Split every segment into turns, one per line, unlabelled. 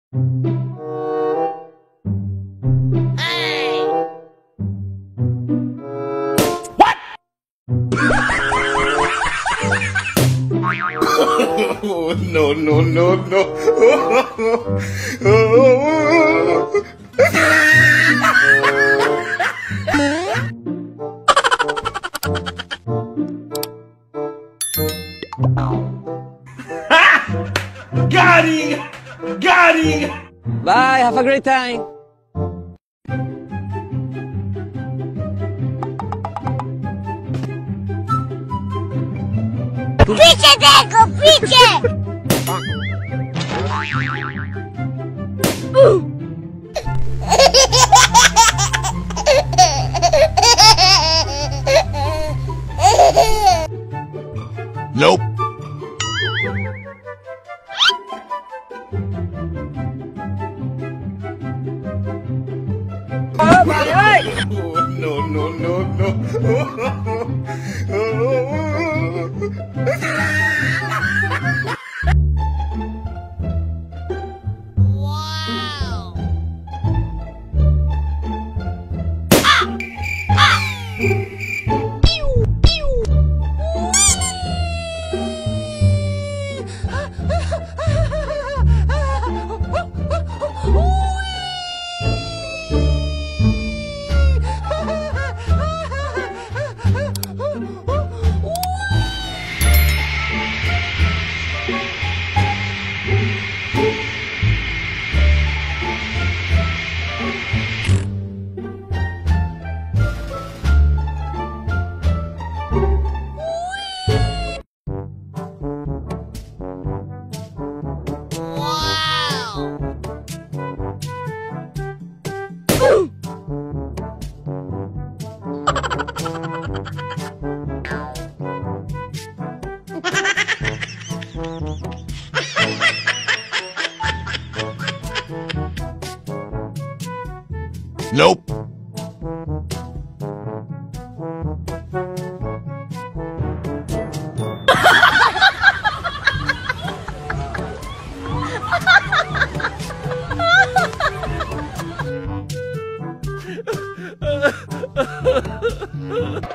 Oh, no, no, no, no. Got him! Got him!
Bye, have a great time.
¡Piche, Deco, piche!
Nope.
Oh, bye.
Oh, no, no, no, no.
¡Wow!
Nope.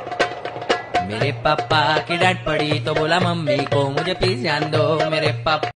मेरे पापा की डांट पड़ी तो बोला मम्मी को मुझे प्लीज ध्यान दो मेरे पापा